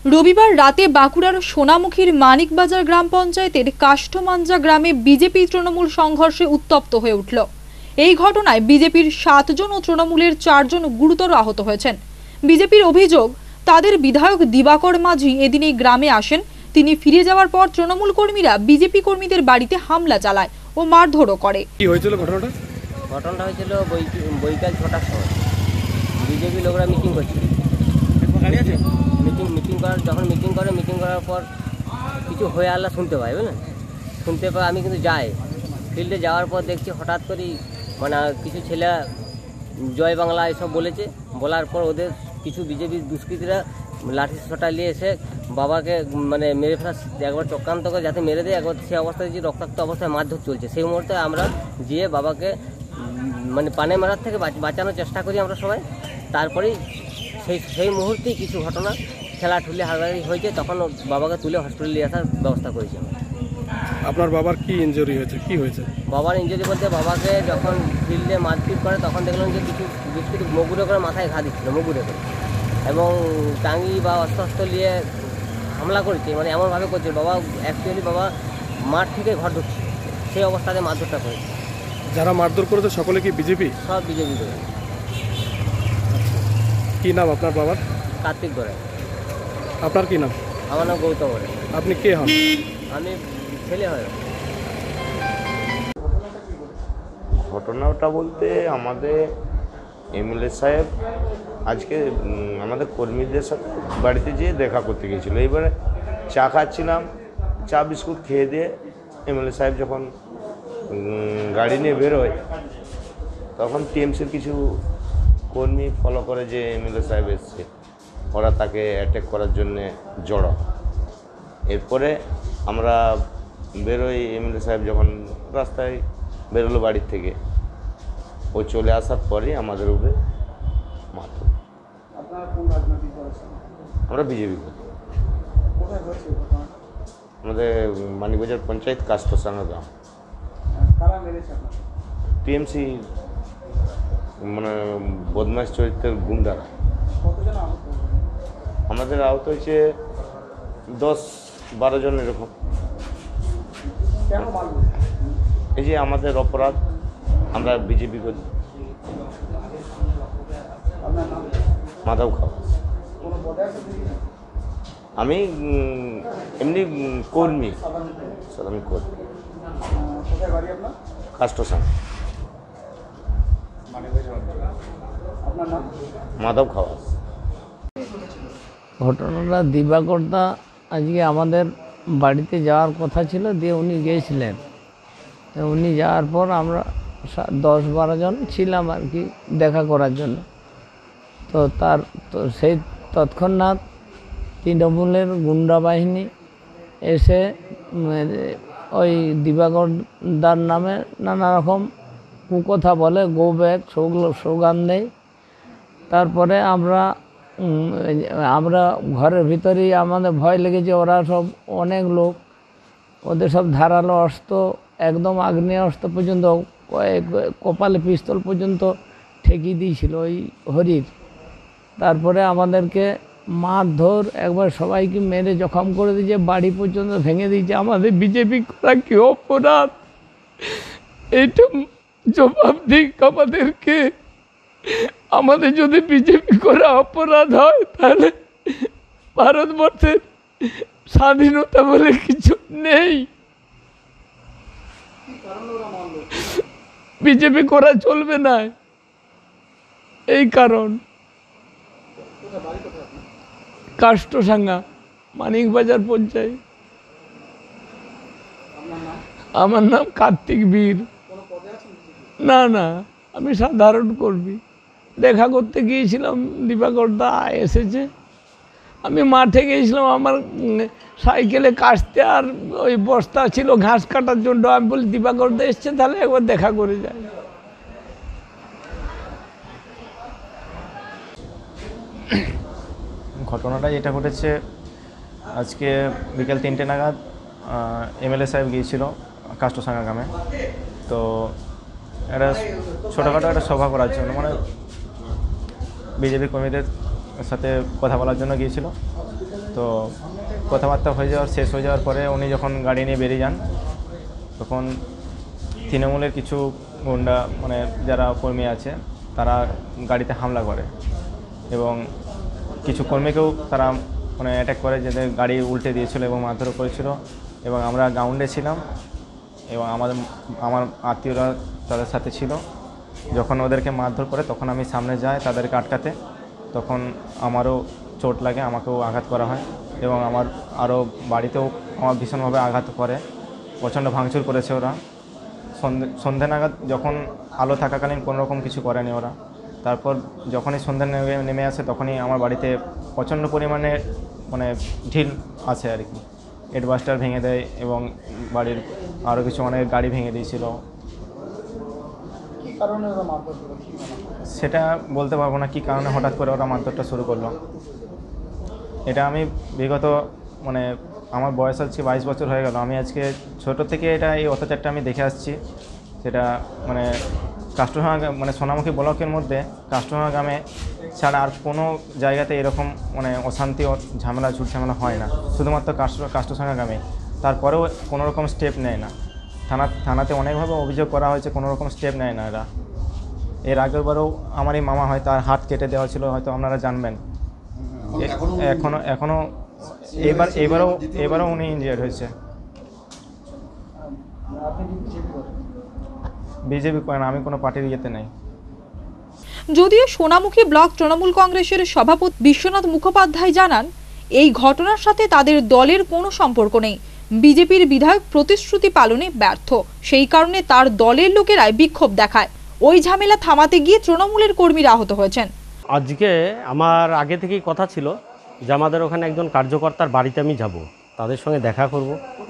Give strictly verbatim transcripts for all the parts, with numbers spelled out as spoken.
রবিবার রাতে বাঁকুড়ার সোনামুখীর মানিকবাজার গ্রাম পঞ্চায়েতের কাষ্ঠমাঞ্জা গ্রামে বিজেপি তৃণমূল সংঘর্ষে উত্তপ্ত হয়ে উঠল। এই ঘটনায় বিজেপির সাতজন ও তৃণমূলের চারজন গুরুতর আহত হয়েছেন। বিজেপির অভিযোগ, তাদের বিধায়ক দিবাকর মাঝি এদিন এই গ্রামে আসেন। তিনি ফিরে যাওয়ার পর তৃণমূল কর্মীরা বিজেপি কর্মীদের বাড়িতে হামলা চালায় ও মারধরও করে। কি হয়েছিল ঘটনাটা? ঘটনাটা হয়েছিল বৈকাল ছটার সময়। বিজেপি লোকরা মিটিং করছিল। মিটিং মিটিং করার যখন মিটিং করে মিটিং করার পর কিছু হয়ে আল্লাহ শুনতে পাই, বুঝলেন? শুনতে পাই আমি কিন্তু যাই ফিল্ডে। যাওয়ার পর দেখছি হঠাৎ করেই মানে কিছু ছেলে জয় বাংলা এসব বলেছে। বলার পর ওদের কিছু বিজেপির দুষ্কৃতীরা লাঠি ছটা নিয়ে এসে বাবাকে মানে মেরে ফেলা, একবার চক্রান্ত করে যাতে মেরে দেয়, একবার সে অবস্থায় যে রক্তাক্ত অবস্থায় মারধর চলছে। সেই মুহূর্তে আমরা গিয়ে বাবাকে মানে পানে মারার থেকে বাঁচানোর চেষ্টা করি আমরা সবাই। তারপরেই সেই সেই মুহূর্তেই কিছু ঘটনা খেলাঠুলি হারাহারি হয়েছে, তখন বাবাকে তুলে হসপিটালে নিয়ে আসার ব্যবস্থা করেছি। আপনার বাবার কি ইনজুরি হয়েছে? কি হয়েছে? বাবার ইনজুরি বলতে বাবাকে যখন ফিল্ডে মারপিট করে তখন দেখলাম যে কিছু বিস্কুট মগুরে করে মাথায় ঘা দিচ্ছিল, মগুরে করে, এবং টাঙ্গি বা অস্ত্র অস্ত্র নিয়ে হামলা করেছে। মানে এমনভাবে করছে বাবা অ্যাকচুয়ালি বাবা মাঠ থেকে ঘর ঢুকছে, সেই অবস্থাতে মারধরটা করেছে। যারা মারধর করেছে সকলে কি বিজেপি? সব বিজেপি করে। কি নাম আপনার বাবার? কার্তিক করে। আপনার কি নাম? আমার নাম গৌতম করে। আপনি কে হন? আমি ছেলে হয়। ঘটনাটা বলতে আমাদের এমএলএ সাহেব আজকে আমাদের কর্মীদের সাথে বাড়িতে যেয়ে দেখা করতে গিয়েছিল। এবারে চা খাচ্ছিলাম, চা বিস্কুট খেয়ে দিয়ে এমএলএ সাহেব যখন গাড়ি নিয়ে বেরোয় তখন টিএমসির কিছু কর্মী ফলো করে যে এমএলএ সাহেব এসছে, ওরা তাকে অ্যাটাক করার জন্যে জড়ো। এরপরে আমরা বেরোই, এমএলএ সাহেব যখন রাস্তায় বেরোলো বাড়ির থেকে, ও চলে আসার পরে আমাদের উপরে মাত্র। আমরা বিজেপি করি। আমাদের মানিকবাজার পঞ্চায়েত কাষ্ঠসাঙ্গা গ্রাম। টিএমসি মানে বদমাশ চরিত্রের গুন্ডারা। আমাদের আহত হয়েছে দশ বারো জন এরকম। এই যে আমাদের অপরাধ, আমরা বিজেপি করি। মাধব খাওয়া। আমি এমনি কর্মী, আমি কর্মী কাষ্ঠসাঙ্গা। মাধব খাওয়া। ঘটনাটা দিবাকরদা আজকে আমাদের বাড়িতে যাওয়ার কথা ছিল, দিয়ে উনি গিয়েছিলেন। উনি যাওয়ার পর আমরা দশ বারো জন ছিলাম আর কি দেখা করার জন্য। তো তার তো সেই তৎক্ষণাৎ তৃণমূলের গুন্ডা বাহিনী এসে ওই দিবাকরদার নামে নানা রকম কুকথা বলে, গো ব্যাক স্লোগান দেয়। তারপরে আমরা আমরা ঘরের ভিতরেই আমাদের ভয় লেগেছে। ওরা সব অনেক লোক, ওদের সব ধারালো অস্ত্র, একদম আগ্নেয় অস্ত্র পর্যন্ত, কপালে পিস্তল পর্যন্ত ঠেকিয়ে দিয়েছিল ওই হরির। তারপরে আমাদেরকে মারধর, একবার সবাইকে মেরে জখম করে দিয়েছে, বাড়ি পর্যন্ত ভেঙে দিয়েছে। আমাদের বিজেপি করা কি অপরাধ, এইটা জবাব দিক আমাদেরকে। আমাদের যদি বিজেপি করা অপরাধ হয় তাহলে ভারতবর্ষের স্বাধীনতা বলে কিছু নেই। বিজেপি করা চলবে না, এই কারণ। কাষ্ঠসাঙ্গা, মানিকবাজার পঞ্চায়েত। আমার নাম কার্তিক বীর। না না, আমি সাধারণ কর্মী। দেখা করতে গিয়েছিলাম, দিবাকরদা এসেছে। আমি মাঠে গিয়েছিলাম, আমার সাইকেলে কাটতে আর ওই বস্তা ছিল ঘাস কাটার জন্য। আমি বলি দিবাকরদা এসছে, তাহলে একবার দেখা করে যায়। ঘটনাটা যেটা ঘটেছে, আজকে বিকেল তিনটে নাগাদ এমএলএ সাহেব গিয়েছিল কাষ্ঠসাঙ্গা গ্রামে। তো একটা ছোটোখাটো একটা সভা করার জন্য, মানে বিজেপি কর্মীদের সাথে কথা বলার জন্য গিয়েছিল। তো কথাবার্তা হয়ে যাওয়ার শেষ হয়ে যাওয়ার পরে উনি যখন গাড়ি নিয়ে বেরিয়ে যান তখন তৃণমূলের কিছু গুন্ডা মানে যারা কর্মী আছে তারা গাড়িতে হামলা করে এবং কিছু কর্মীকেও তারা মানে অ্যাটাক করে, যাদের গাড়ি উল্টে দিয়েছিল এবং মারধর করেছিল। এবং আমরা গ্রাউন্ডে ছিলাম এবং আমাদের আমার আত্মীয়রা তাদের সাথে ছিল। যখন ওদেরকে মারধর করে তখন আমি সামনে যাই তাদেরকে আটকাতে, তখন আমারও চোট লাগে, আমাকেও আঘাত করা হয় এবং আমার আরও বাড়িতেও আমার ভীষণভাবে আঘাত করে, প্রচণ্ড ভাঙচুর করেছে ওরা। সন্ধে সন্ধে নাগাদ যখন আলো থাকাকালীন কোনো রকম কিছু করেনি ওরা। তারপর যখনই সন্ধ্যা নেমে নেমে আসে তখনই আমার বাড়িতে প্রচণ্ড পরিমাণে মানে ঢিল আছে আর কি, এডবাস্টার ভেঙে দেয় এবং বাড়ির আরও কিছু অনেক গাড়ি ভেঙে দিয়েছিল। সেটা বলতে পারবো না কী কারণে হঠাৎ করে ওরা মারধরটা শুরু করলো। এটা আমি বিগত মানে আমার বয়স আজকে বাইশ বছর হয়ে গেল, আমি আজকে ছোটো থেকে এটা এই অত্যাচারটা আমি দেখে আসছি। সেটা মানে কাষ্টভাঙা মানে সোনামুখী ব্লকের মধ্যে কাষ্টভাঙা গ্রামে ছাড়া আর কোনো জায়গাতে এরকম মানে অশান্তি ঝামেলা ঝুট ঝামেলা হয় না, শুধুমাত্র কাষ্ট কাষ্টভাঙা গ্রামে। তারপরেও কোনো রকম স্টেপ নেয় না, থানা থানাতে অনেকভাবে অভিযোগ করা হয়েছে, কোনো রকম স্টেপ নেয় না এরা। এর আগেরবারেও আমারই মামা হয়, তার হাত কেটে দেওয়া ছিল, হয়তো আপনারা জানবেন। এখনও এখনও এবার এবারও এবারও উনি ইনজিয়ার্ড হয়েছে। বিজেপি করেন, আমি কোনো পার্টির ইয়েতে নেই। যদিও সোনামুখী ব্লক তৃণমূল কংগ্রেসের সভাপতি বিশ্বনাথ মুখোপাধ্যায় জানান, এই ঘটনার সাথে তাদের দলের কোনো সম্পর্ক নেই। বিজেপির বিধায়ক প্রতিশ্রুতি পালনে ব্যর্থ, সেই কারণে তার দলের লোকেরাই বিক্ষোভ দেখায়। ওই ঝামেলা থামাতে গিয়ে তৃণমূলের কর্মীরা আহত হয়েছেন। আজকে আমার আগে থেকেই কথা ছিল যে আমাদের ওখানে একজন কার্যকর্তার বাড়িতে আমি যাব, তাদের সঙ্গে দেখা করব।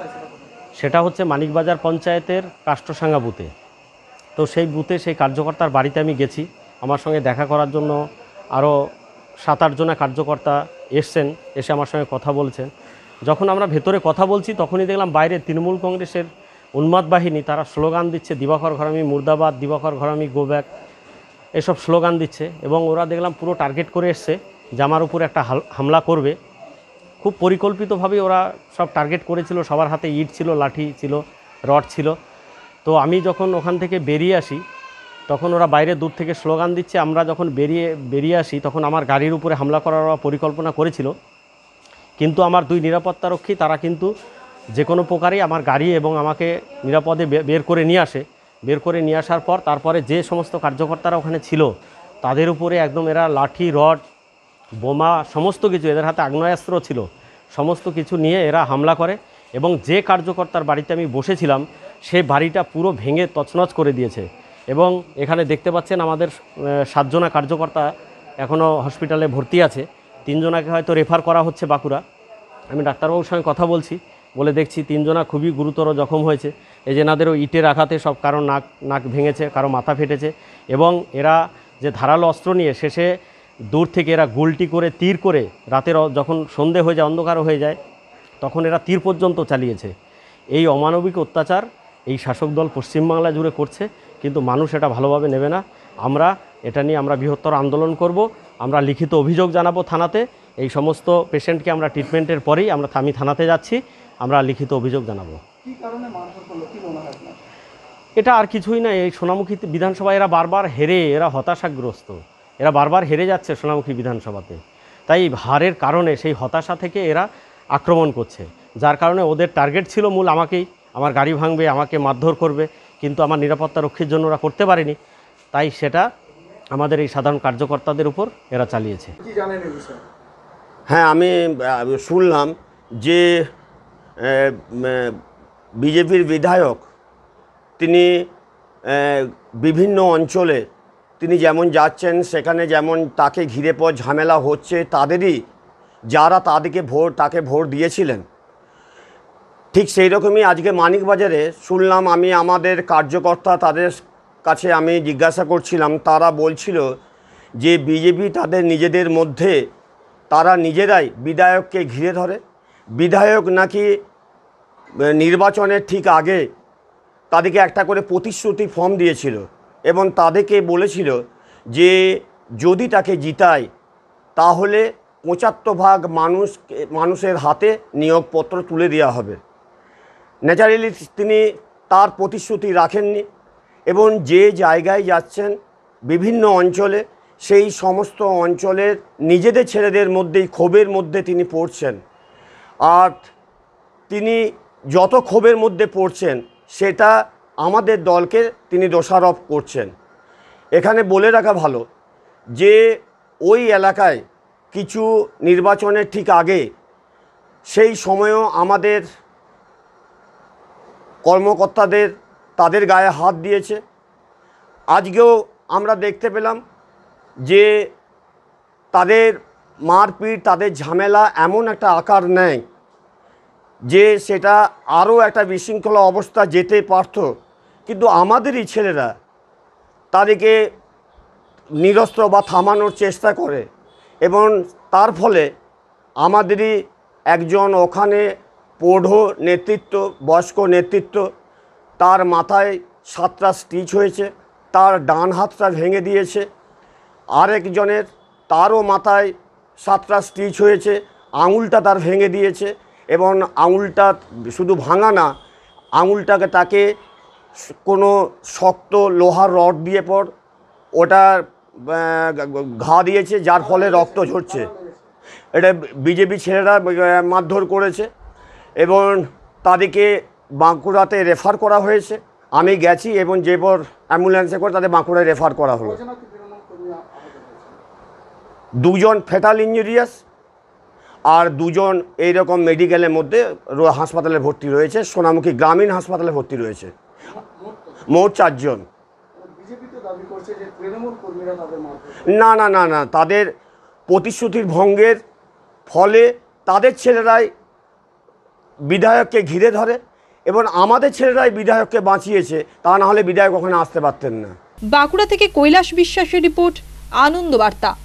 সেটা হচ্ছে মানিকবাজার পঞ্চায়েতের কাষ্টসাঙ্গা বুথে। তো সেই বুথে সেই কার্যকর্তার বাড়িতে আমি গেছি, আমার সঙ্গে দেখা করার জন্য আরও সাত আটজনা কার্যকর্তা এসছেন, এসে আমার সঙ্গে কথা বলছেন। যখন আমরা ভেতরে কথা বলছি তখনই দেখলাম বাইরে তৃণমূল কংগ্রেসের উন্মাদ বাহিনী তারা স্লোগান দিচ্ছে, দিবাকর ঘরামি মুর্দাবাদ, দিবাকর ঘরামি গো ব্যাক, এসব স্লোগান দিচ্ছে। এবং ওরা দেখলাম পুরো টার্গেট করে এসছে যে আমার উপর একটা হামলা করবে। খুব পরিকল্পিতভাবে ওরা সব টার্গেট করেছিল, সবার হাতে ইট ছিল, লাঠি ছিল, রড ছিল। তো আমি যখন ওখান থেকে বেরিয়ে আসি তখন ওরা বাইরে দূর থেকে স্লোগান দিচ্ছে। আমরা যখন বেরিয়ে বেরিয়ে আসি তখন আমার গাড়ির উপরে হামলা করার পরিকল্পনা করেছিল, কিন্তু আমার দুই নিরাপত্তারক্ষী তারা কিন্তু যে কোনো প্রকারেই আমার গাড়ি এবং আমাকে নিরাপদে বের করে নিয়ে আসে। বের করে নিয়ে আসার পর তারপরে যে সমস্ত কার্যকর্তারা ওখানে ছিল তাদের উপরে একদম এরা লাঠি, রড, বোমা সমস্ত কিছু, এদের হাতে আগ্নেয়াস্ত্র ছিল, সমস্ত কিছু নিয়ে এরা হামলা করে। এবং যে কার্যকর্তার বাড়িতে আমি বসেছিলাম সেই বাড়িটা পুরো ভেঙে তছনছ করে দিয়েছে। এবং এখানে দেখতে পাচ্ছেন আমাদের সাতজনা কার্যকর্তা এখনও হসপিটালে ভর্তি আছে, তিনজনাকে হয়তো রেফার করা হচ্ছে বাঁকুড়া। আমি ডাক্তারবাবুর সঙ্গে কথা বলছি, বলে দেখছি তিনজনা খুবই গুরুতর জখম হয়েছে। এই যে এনাদেরও ইটের আঘাতে সব কারো নাক নাক ভেঙেছে, কারো মাথা ফেটেছে। এবং এরা যে ধারালো অস্ত্র নিয়ে শেষে দূর থেকে এরা গুলটি করে তীর করে রাতের যখন সন্ধে হয়ে যায়, অন্ধকার হয়ে যায়, তখন এরা তীর পর্যন্ত চালিয়েছে। এই অমানবিক অত্যাচার এই শাসক দল পশ্চিমবাংলা জুড়ে করছে, কিন্তু মানুষ এটা ভালোভাবে নেবে না। আমরা এটা নিয়ে আমরা বৃহত্তর আন্দোলন করব, আমরা লিখিত অভিযোগ জানাবো থানাতে। এই সমস্ত পেশেন্টকে আমরা ট্রিটমেন্টের পরেই আমরা আমি থানাতে যাচ্ছি, আমরা লিখিত অভিযোগ জানাবো। এটা আর কিছুই না, এই সোনামুখী বিধানসভায় এরা বারবার হেরে, এরা হতাশাগ্রস্ত, এরা বারবার হেরে যাচ্ছে সোনামুখী বিধানসভাতে। তাই হারের কারণে সেই হতাশা থেকে এরা আক্রমণ করছে, যার কারণে ওদের টার্গেট ছিল মূল আমাকেই, আমার গাড়ি ভাঙবে, আমাকে মারধর করবে, কিন্তু আমার নিরাপত্তা রক্ষীর জন্য ওরা করতে পারেনি। তাই সেটা আমাদের এই সাধারণ কার্যকর্তাদের উপর এরা চালিয়েছে। হ্যাঁ, আমি শুনলাম যে বিজেপির বিধায়ক তিনি বিভিন্ন অঞ্চলে তিনি যেমন যাচ্ছেন সেখানে যেমন তাকে ঘিরে পর ঝামেলা হচ্ছে, তাদেরই যারা তাদেরকে ভোট তাকে ভোট দিয়েছিলেন, ঠিক সেই রকমই আজকে মানিকবাজারে শুনলাম। আমি আমাদের কার্যকর্তা তাদের কাছে আমি জিজ্ঞাসা করছিলাম, তারা বলছিল যে বিজেপি তাদের নিজেদের মধ্যে তারা নিজেরাই বিধায়ককে ঘিরে ধরে। বিধায়ক নাকি নির্বাচনের ঠিক আগে তাদেরকে একটা করে প্রতিশ্রুতি ফর্ম দিয়েছিল এবং তাদেরকে বলেছিল যে যদি তাকে জিতায় তাহলে পঁচাত্তর ভাগ মানুষ মানুষের হাতে নিয়োগপত্র তুলে দেওয়া হবে। ন্যাচারালি তিনি তার প্রতিশ্রুতি রাখেননি এবং যে জায়গায় যাচ্ছেন বিভিন্ন অঞ্চলে সেই সমস্ত অঞ্চলের নিজেদের ছেলেদের মধ্যেই ক্ষোভের মধ্যে তিনি পড়ছেন। আর তিনি যত ক্ষোভের মধ্যে পড়ছেন সেটা আমাদের দলকে তিনি দোষারোপ করছেন। এখানে বলে রাখা ভালো যে ওই এলাকায় কিছু নির্বাচনের ঠিক আগে সেই সময়ও আমাদের কর্মকর্তাদের তাদের গায়ে হাত দিয়েছে। আজকেও আমরা দেখতে পেলাম যে তাদের মারপিট, তাদের ঝামেলা এমন একটা আকার নেয় যে সেটা আরও একটা বিশৃঙ্খলা অবস্থা যেতে পারত, কিন্তু আমাদেরই ছেলেরা তাদেরকে নিরস্ত্র বা থামানোর চেষ্টা করে এবং তার ফলে আমাদেরই একজন ওখানে প্রৌঢ় নেতৃত্ব, বয়স্ক নেতৃত্ব, তার মাথায় সাতটা স্টিচ হয়েছে, তার ডান হাতটা ভেঙে দিয়েছে। আরেকজনের তারও মাথায় সাতটা স্টিচ হয়েছে, আঙুলটা তার ভেঙে দিয়েছে এবং আঙুলটা শুধু ভাঙা না, আঙুলটাকে তাকে কোনো শক্ত লোহার রড দিয়ে পর ওটা ঘা দিয়েছে, যার ফলে রক্ত ঝরছে। এটা বিজেপি ছেলেরা মারধর করেছে এবং তাদেরকে বাঁকুড়াতে রেফার করা হয়েছে। আমি গেছি এবং যে পর অ্যাম্বুলেন্সে করে তাদের বাঁকুড়ায় রেফার করা হলো। দুজন ফেটাল ইঞ্জুরিয়াস আর দুজন এইরকম মেডিকেলের মধ্যে হাসপাতালে ভর্তি রয়েছে, সোনামুখী গ্রামীণ হাসপাতালে ভর্তি রয়েছে। মোট চারজন। না না না না তাদের প্রতিশ্রুতির ভঙ্গের ফলে তাদের ছেলেরাই বিধায়ককে ঘিরে ধরে এবং আমাদের ছেলেরাই বিধায়ককে বাঁচিয়েছে, তা না হলে বিধায়ক ওখানে আসতে পারতেন না। বাঁকুড়া থেকে কৈলাস বিশ্বাসের রিপোর্ট, আনন্দ বার্তা।